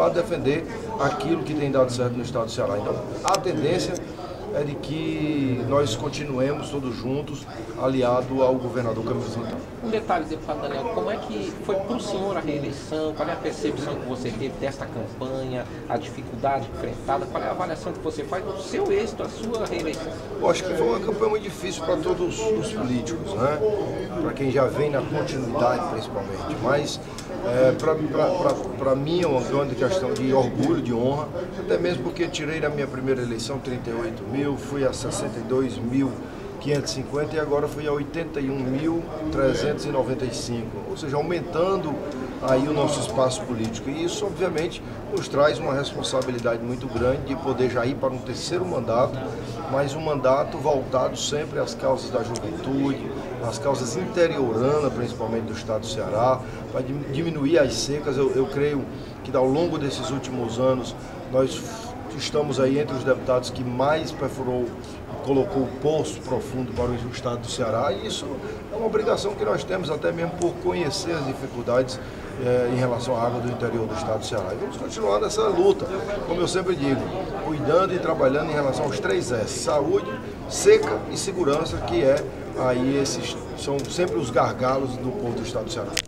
a defender aquilo que tem dado certo no estado do Ceará. Então, a tendência é de que nós continuemos todos juntos, aliado ao governador Camilo Santana. Um detalhe, deputado Daniel, como é que foi para o senhor a reeleição? Qual é a percepção que você teve desta campanha, a dificuldade enfrentada? Qual é a avaliação que você faz do seu êxito, a sua reeleição? Eu acho que foi uma campanha muito difícil para todos os políticos, né? Para quem já vem na continuidade, principalmente. Mas para mim é uma grande questão de orgulho, de honra, até mesmo porque tirei na minha primeira eleição 38 mil, fui a 62.550 e agora fui a 81.395, ou seja, aumentando aí o nosso espaço político. E isso, obviamente, nos traz uma responsabilidade muito grande de poder já ir para um terceiro mandato, mas um mandato voltado sempre às causas da juventude, às causas interioranas, principalmente do estado do Ceará, para diminuir as secas. Eu creio que ao longo desses últimos anos nós estamos aí entre os deputados que mais perfurou, colocou o poço profundo para o estado do Ceará, e isso é uma obrigação que nós temos, até mesmo por conhecer as dificuldades em relação à água do interior do estado do Ceará. E vamos continuar nessa luta, como eu sempre digo, cuidando e trabalhando em relação aos 3 S: saúde, seca e segurança, que são sempre os gargalos do povo do estado do Ceará.